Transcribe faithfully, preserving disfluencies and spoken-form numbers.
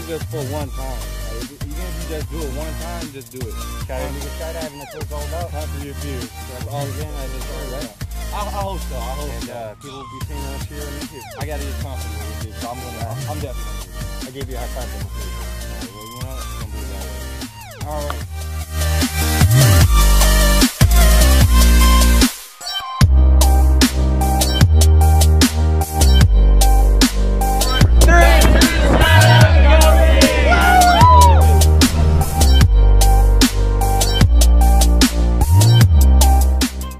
just for one time. Like, if, even if you just do it one time, just do it. Okay, nigga skydiving until it's all out. Constantly abuse. That's all again. I just heard that. I, I hope so. I hope And so. uh, people will be seeing us here in the future. I gotta get confident with this, so I'm gonna. I'm definitely gonna do it. I gave you a high five. All right, well, you know what? I'm gonna do it that way. All right.